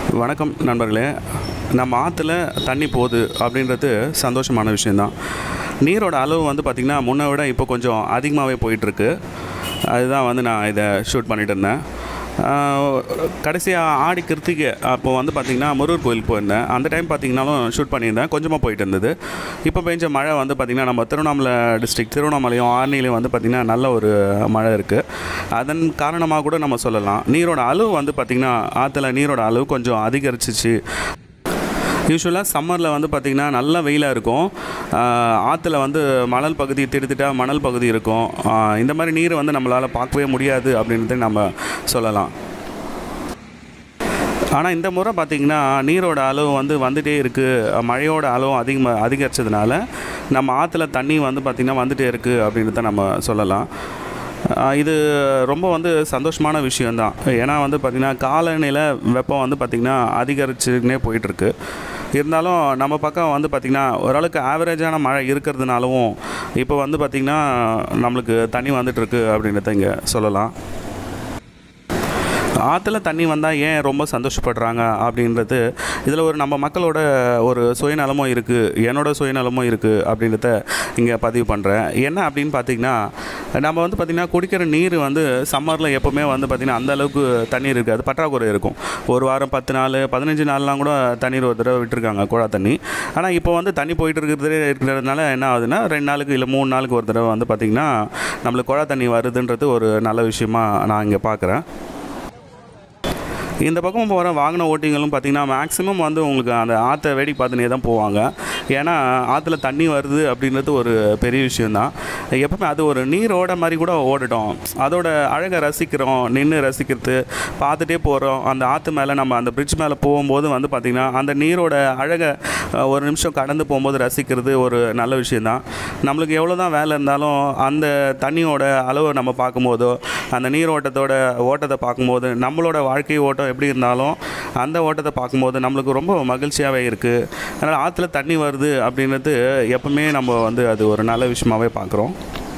வணக்கம் நண்பர்களே. நம்ம ஆற்றுல தண்ணி போகுது அப்படின்றது சந்தோஷமான விஷயந்தான். நீரோட அளவு பார்த்திங்கன்னா முன்னை விட இப்போ கொஞ்சம் அதிகமாகவே போயிட்டுருக்கு. அதுதான் நான் இதை ஷூட் பண்ணிகிட்டு இருந்தேன். கடைசியாக ஆடி கிருத்திகை அப்போது பார்த்திங்கன்னா முருகர் கோயிலுக்கு போயிருந்தேன். அந்த டைம் பார்த்திங்கனாலும் ஷூட் பண்ணியிருந்தேன். கொஞ்சமாக போயிட்டு இருந்தது. இப்போ பெஞ்ச மழை பார்த்திங்கன்னா நம்ம திருவண்ணாமலை டிஸ்ட்ரிக்ட் திருவண்ணாமலையும் ஆர்னிலையும் பார்த்திங்கன்னா நல்ல ஒரு மழை இருக்குது. அதன் காரணமாக கூட நம்ம சொல்லலாம். நீரோட அளவு பார்த்திங்கன்னா ஆற்றுல நீரோட அளவு கொஞ்சம் அதிகரிச்சிச்சு. யூஸ்வலாக சம்மரில் பார்த்திங்கன்னா நல்ல வெயிலாக இருக்கும். ஆற்றுல மணல் பகுதி திடுத்திட்டாக மணல் பகுதி இருக்கும். இந்த மாதிரி நீர் நம்மளால் பார்க்கவே முடியாது அப்படின்றத நம்ம சொல்லலாம். ஆனால் இந்த முறை பார்த்திங்கன்னா நீரோட அளவு வந்துகிட்டே இருக்குது. மழையோட அளவு அதிகரித்ததுனால நம்ம ஆற்றுல தண்ணி பார்த்திங்கன்னா வந்துகிட்டே இருக்குது அப்படின்றத நம்ம சொல்லலாம். இது ரொம்ப சந்தோஷமான விஷயந்தான். ஏன்னா பார்த்திங்கன்னா காலநிலை வெப்பம் பார்த்திங்கன்னா அதிகரிச்சுன்னே போயிட்டுருக்கு. இருந்தாலும் நம்ம பக்கம் பார்த்திங்கன்னா ஓரளவுக்கு ஆவரேஜான மழை இருக்கிறதுனாலும் இப்போ பார்த்திங்கன்னா நம்மளுக்கு தண்ணி வந்துட்டுருக்கு அப்படின்றத இங்கே சொல்லலாம். ஆற்றுல தண்ணி வந்தால் ஏன் ரொம்ப சந்தோஷப்படுறாங்க அப்படின்றது இதில் நம்ம மக்களோட ஒரு சுயநலமும் இருக்குது, என்னோடய சுயநலமும் இருக்குது அப்படின்றத இங்கே பதிவு பண்ணுறேன். என்ன அப்படின்னு பார்த்திங்கன்னா நம்ம பார்த்திங்கன்னா குடிக்கிற நீர் சம்மரில் எப்போவுமே பார்த்திங்கன்னா அந்தளவுக்கு தண்ணீர் இருக்காது, பற்றாக்குறை இருக்கும். ஒரு வாரம் 10 நாள் 15 நாள்லாம் கூட தண்ணீர் ஒரு தடவை விட்டுருக்காங்க, குழா தண்ணி. ஆனால் இப்போ தண்ணி போயிட்டு இருக்கிறதுனால என்ன ஆகுதுன்னா 2 நாளுக்கு இல்லை 3 நாளுக்கு ஒரு தடவை பார்த்திங்கன்னா நம்மளுக்கு குழா தண்ணி வருதுன்றது ஒரு நல்ல விஷயமா நான் இங்கே பார்க்குறேன். இந்த பக்கம் போகிற வாகன ஓட்டிங்களும் பார்த்திங்கன்னா மேக்ஸிமம் உங்களுக்கு அந்த ஆற்றை வேடி பார்த்துனே தான் போவாங்க. ஏன்னா ஆற்றுல தண்ணி வருது அப்படின்றது ஒரு பெரிய விஷயந்தான். எப்பவுமே அது ஒரு நீரோட மாதிரி கூட ஓடிட்டோம். அதோட அழகை ரசிக்கிறோம், நின்று ரசிக்கிறது, பார்த்துட்டே போகிறோம். அந்த ஆற்று மேலே நம்ம அந்த பிரிட்ஜ் மேலே போகும்போது பார்த்திங்கன்னா அந்த நீரோட அழகை ஒரு நிமிஷம் கடந்து போகும்போது ரசிக்கிறது ஒரு நல்ல விஷயந்தான். நம்மளுக்கு எவ்வளோ தான் வேலை இருந்தாலும் அந்த தண்ணியோட அளவை நம்ம பார்க்கும்போதோ அந்த நீரோட்டத்தோட ஓட்டத்தை பார்க்கும்போது நம்மளோட வாழ்க்கை ஓட்டம் எப்படி இருந்தாலும் அந்த ஓட்டத்தை பார்க்கும்போது நம்மளுக்கு ரொம்ப மகிழ்ச்சியாகவே இருக்குது. அதனால் ஆற்றுல தண்ணி வருது அப்படின்றது எப்பவுமே நம்ம அது ஒரு நல்ல விஷயமாகவே பார்க்குறோம்.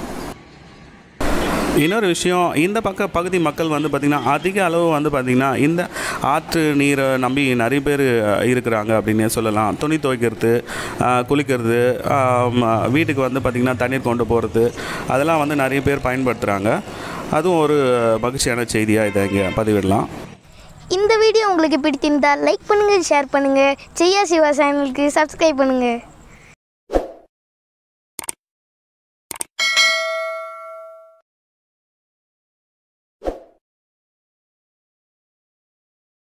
இன்னொரு விஷயம், இந்த பகுதி மக்கள் பார்த்திங்கன்னா அதிக அளவு பார்த்திங்கன்னா இந்த ஆற்று நீரை நம்பி நிறைய பேர் இருக்கிறாங்க அப்படின்னே சொல்லலாம். துணி துவைக்கிறது, குளிக்கிறது, வீட்டுக்கு பார்த்திங்கன்னா தண்ணீர் கொண்டு போகிறது, அதெல்லாம் நிறைய பேர் பயன்படுத்துகிறாங்க. அதுவும் ஒரு மகிழ்ச்சியான செய்தியாக இதை இங்கே பதிவிடலாம். இந்த வீடியோ உங்களுக்கு பிடித்திருந்தால் லைக் பண்ணுங்கள், ஷேர் பண்ணுங்கள், செய்யா சிவா சேனலுக்கு சப்ஸ்கிரைப் பண்ணுங்கள்.